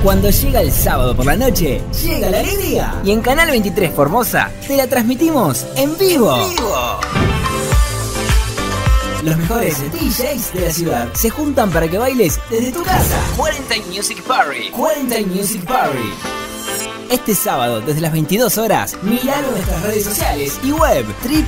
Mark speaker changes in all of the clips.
Speaker 1: Cuando llega el sábado por la noche, llega la alegría. Y en Canal 23 Formosa te la transmitimos en vivo. Los mejores DJs de la ciudad se juntan para que bailes desde tu casa. Quarantine Music Party. Quarantine Music Party. Este sábado, desde las 22 horas, miralo en nuestras redes sociales y web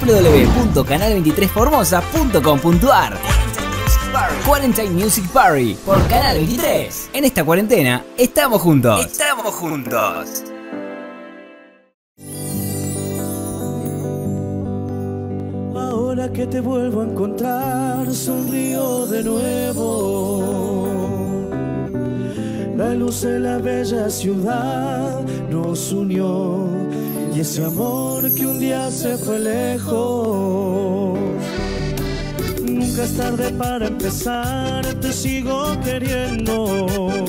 Speaker 1: www.canal23formosa.com.ar. Quarantine Music Party por Canal 23. En esta cuarentena, estamos juntos. Estamos juntos.
Speaker 2: Ahora que te vuelvo a encontrar, sonrío de nuevo. La luz de la bella ciudad nos unió, y ese amor que un día se fue lejos. Nunca es tarde para empezar, te sigo queriendo.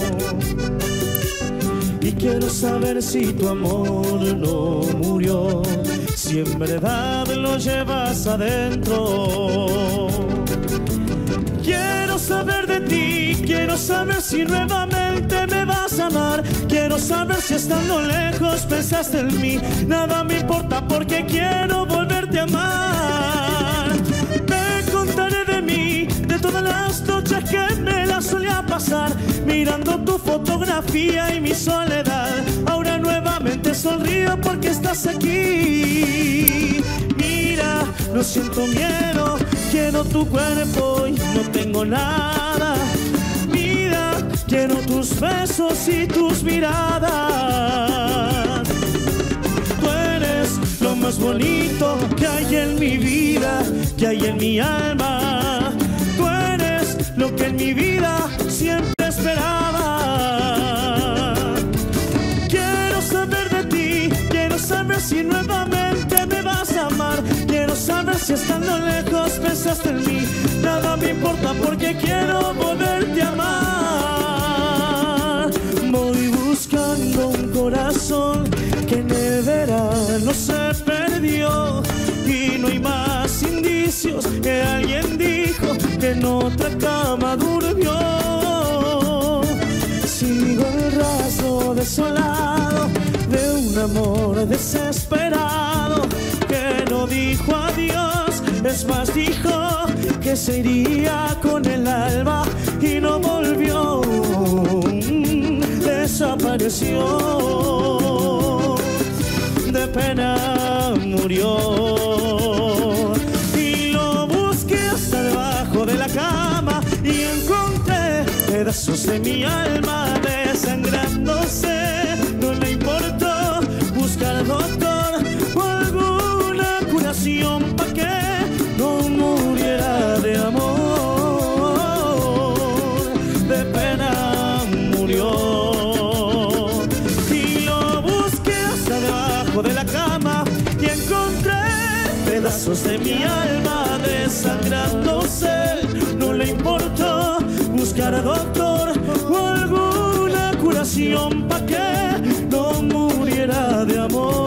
Speaker 2: Y quiero saber si tu amor no murió, si en verdad lo llevas adentro. Quiero saber de ti, quiero saber si nuevamente me vas a amar. Quiero saber si estando lejos pensaste en mí. Nada me importa porque quiero volverte a amar. Te contaré de mí, de todas las noches que me las solía pasar, mirando tu fotografía y mi soledad. Ahora nuevamente sonrío porque estás aquí. Mira, no siento miedo, quiero tu cuerpo y no tengo nada. Mira, quiero tus besos y tus miradas. Tú eres lo más bonito que hay en mi vida, que hay en mi alma. Tú eres lo que en mi vida siempre esperaba. Quiero saber de ti, quiero saber si nuevamente me vas a amar. Quiero saber si estando lejos pensaste en mí. Nada me importa porque quiero volverte a amar. Voy buscando un corazón que en el verano se perdió, y no hay más indicios que alguien dijo que en otra cama durmió. Sigo el rastro desolado de un amor desesperado que no dijo adiós, es más dijo que se iría con el alma y no volvió, desapareció, de pena murió. Y lo busqué hasta debajo de la cama y encontré pedazos de mi alma desangrándose. No le importó buscar al doctor o alguna curación para que no muriera de amor, de pena murió. Y lo busqué hasta debajo de la cama y encontré pedazos de mi alma desangrándose. No le importó buscar al doctor o alguna curación para que no muriera de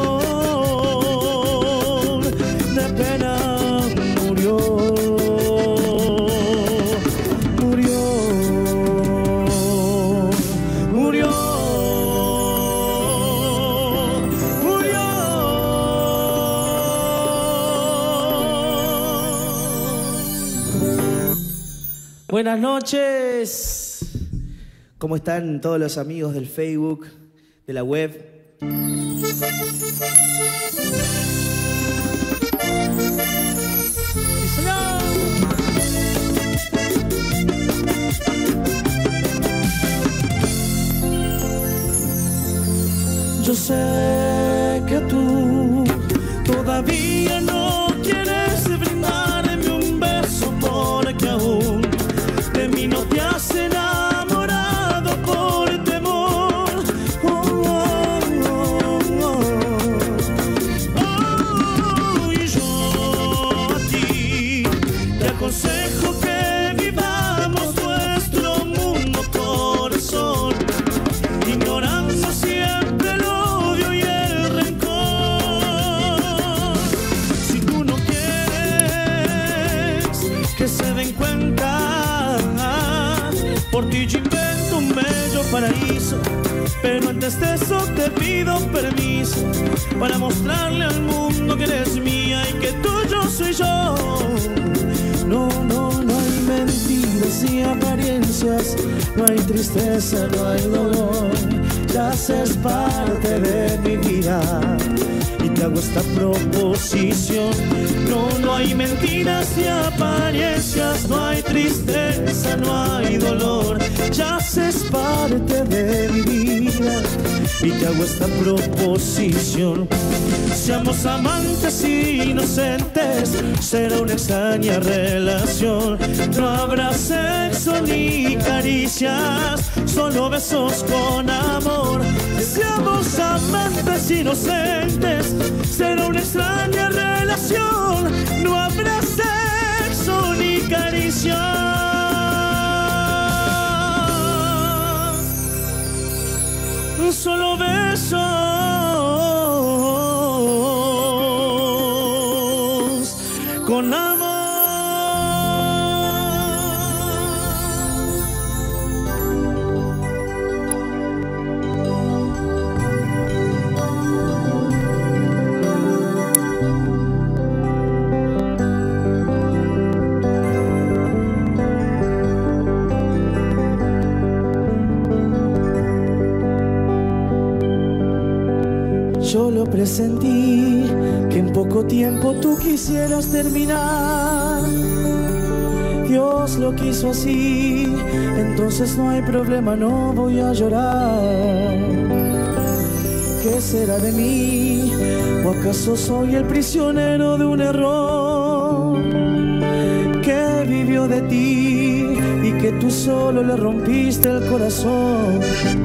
Speaker 2: amor, de pena murió, murió, murió, murió. Buenas noches. ¿Cómo están todos los amigos del Facebook, de la web? Yo sé que tú todavía no quieres brindarme un beso porque aún de mí no te has enamorado por temor. Y yo a ti te aconsejo que vivamos nuestro mundo corazón, ignorando siempre el odio y el rencor. Si tú un bello paraíso, pero antes de eso te pido permiso para mostrarle al mundo que eres mía y que tuyo soy yo. No hay mentiras ni apariencias, no hay tristeza, no hay dolor. Ya es parte de mi vida y te hago esta proposición. No hay mentiras ni apariencias, no hay tristeza, no hay dolor. Ya es parte de mi vida y te hago esta proposición. Seamos amantes inocentes, será una extraña relación. No habrá sexo ni caricias, solo besos con amor. Seamos amantes inocentes, será una extraña relación. No habrá sexo ni caricias, solo besos con amor. Yo lo presentí, que en poco tiempo tú quisieras terminar. Dios lo quiso así, entonces no hay problema, no voy a llorar. ¿Qué será de mí? ¿O acaso soy el prisionero de un error que vivió de ti y que tú solo le rompiste el corazón?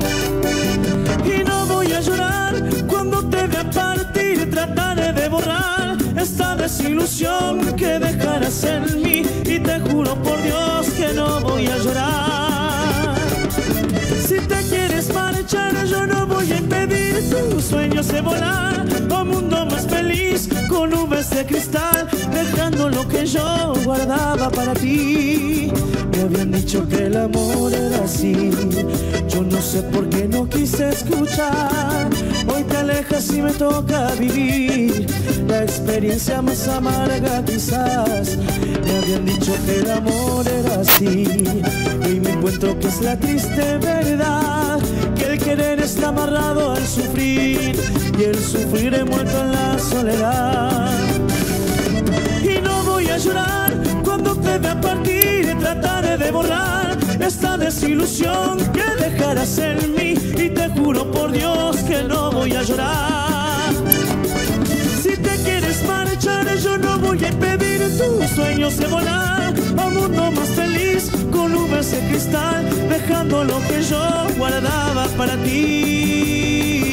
Speaker 2: Y no voy a llorar cuando te vea partir, trataré de borrar esta desilusión que dejarás en mí, y te juro por Dios que no voy a llorar. Si te quieres marchar, yo no voy a impedir tus sueños de volar a un mundo más feliz con nubes de cristal, dejando lo que yo guardaba para ti. Me habían dicho que el amor era así, yo no sé por qué no quise escuchar. Hoy te alejas y me toca vivir la experiencia más amarga quizás. Me habían dicho que el amor era así, y me encuentro que es la triste verdad, que el querer está amarrado al sufrir y el sufrir envuelto en la soledad. Y no voy a llorar cuando te vea partir, y trataré de borrar esta desilusión que dejarás en mí, y te juro por Dios que no voy a llorar. Si te quieres marchar, yo no voy a impedir tus sueños de volar a un mundo más feliz con nubes de cristal, dejando lo que yo guardaba para ti.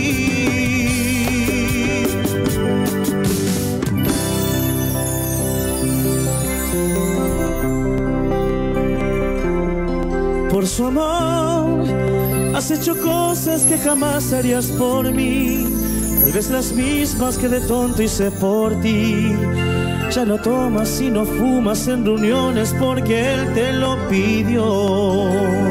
Speaker 2: Por su amor has hecho cosas que jamás harías por mí, tal vez las mismas que de tonto hice por ti. Ya no tomas y no fumas en reuniones porque él te lo pidió,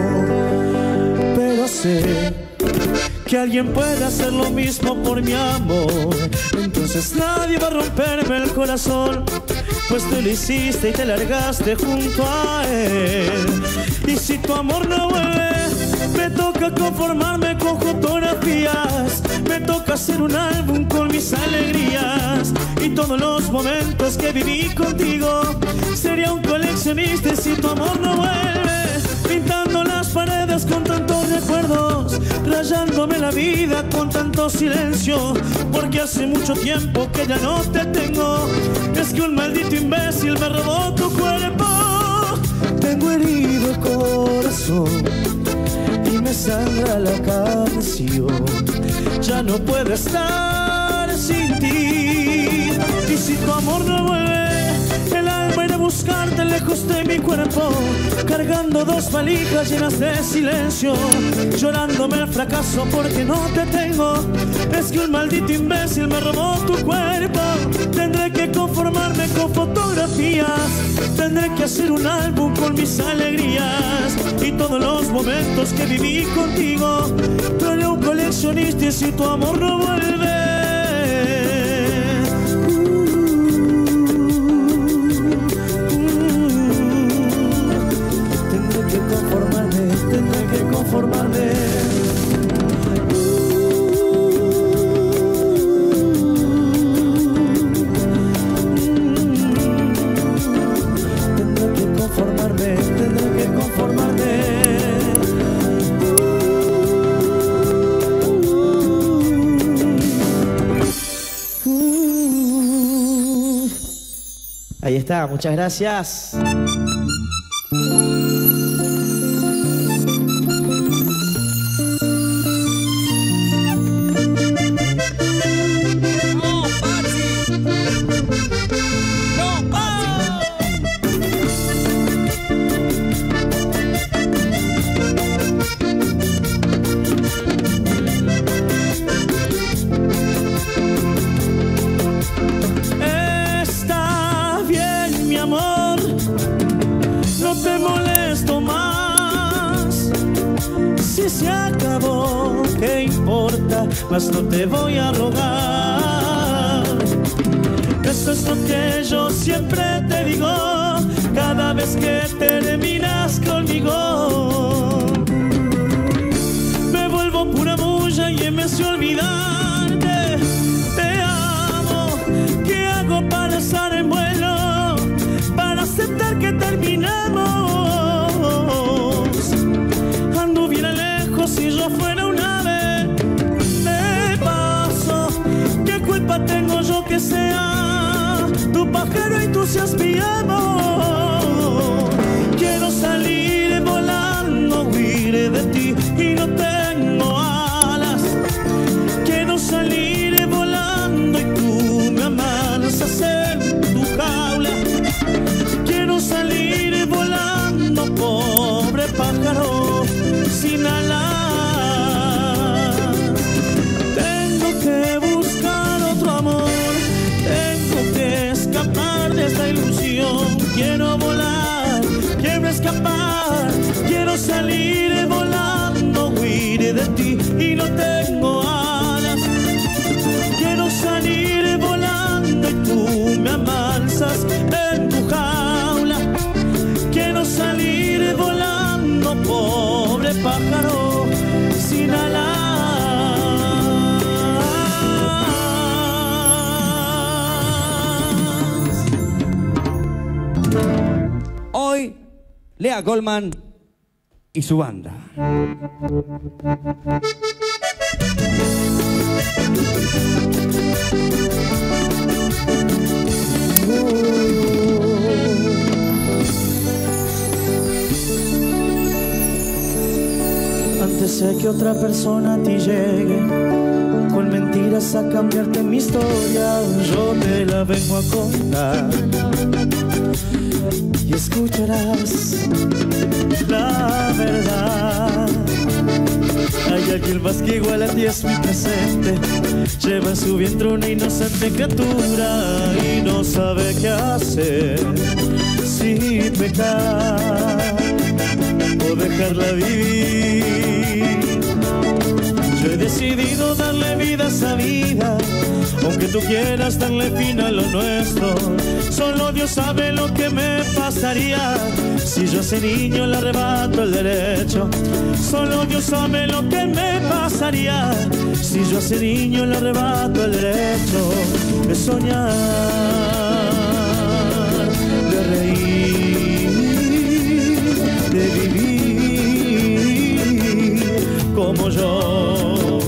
Speaker 2: pero sé que alguien puede hacer lo mismo por mi amor. Entonces nadie va a romperme el corazón, pues tú lo hiciste y te largaste junto a él. Y si tu amor no vuelve, me toca conformarme con fotografías, me toca hacer un álbum con mis alegrías y todos los momentos que viví contigo. Sería un coleccionista y si tu amor no vuelve, pintando las paredes con tantos recuerdos, rayándome la vida con tanto silencio, porque hace mucho tiempo que ya no te tengo. Es que un maldito imbécil me robó tu cuerpo. Tengo herido el corazón y me sangra la canción, ya no puedo estar sin ti. Y si tu amor no vuelve, el alma irá buscarte lejos de mi cuerpo, cargando 2 valijas llenas de silencio, llorándome el fracaso porque no te tengo. Es que un maldito imbécil me robó tu cuerpo. Tendré que conformarme con fotografías, tendré que hacer un álbum con mis alegrías y todos los momentos que viví contigo. Tú eres un coleccionista y si tu amor no vuelve, tendré que conformarme. Ahí está, muchas gracias. Mas no te voy a rogar. Eso es lo que yo siempre te digo cada vez que terminas conmigo. Me vuelvo pura bulla y me hace olvidarte. Te amo. ¿Qué hago para estar en vuelo? Para aceptar que terminamos. Anduviera lejos si yo fuera un ave. ¿Qué culpa tengo yo que sea tu pájaro y tú seas mi amor? Quiero salir volando, huir de ti y no tengo alas. Quiero salir volando y tú me amansas en tu jaula. Quiero salir volando, pobre pájaro sin alas. Esta ilusión, quiero volar, quiero escapar, quiero salir volando, huir de ti y no tengo alas. Quiero salir volando y tú me amansas en tu jaula. Quiero salir volando, pobre pájaro sin alas.
Speaker 3: Hoy, Lea Goldman y su banda.
Speaker 2: Antes de que otra persona a ti llegue con mentiras a cambiarte mi historia, yo te la vengo a contar. Y escucharás la verdad. Hay alguien más que igual a ti es mi presente. Lleva en su vientre una inocente criatura y no sabe qué hacer, si pecar o dejarla vivir. Yo he decidido darle vida a esa vida, aunque tú quieras darle fin a lo nuestro. Solo Dios sabe lo que me pasaría si yo a ese niño le arrebato el derecho. Solo Dios sabe lo que me pasaría si yo a ese niño le arrebato el derecho de soñar, de reír, de vivir como yo.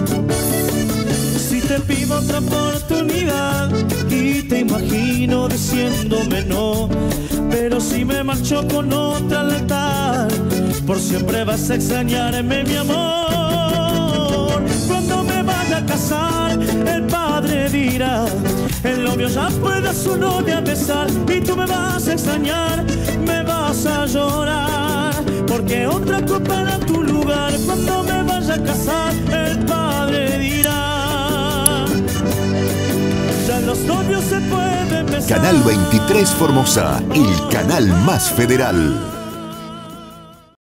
Speaker 2: Si te pido otra oportunidad y te imagino diciéndome no, pero si me marcho con otra al altar, por siempre vas a extrañarme, mi amor. Cuando me vaya a casar, el padre dirá: El novio ya puede a su novia besar y tú me vas a extrañar, me vas a llorar, porque otra ocupará tu lugar cuando me vaya a casar. El padre dirá, ya los novios se pueden besar.
Speaker 4: Canal 23 Formosa, el canal más federal.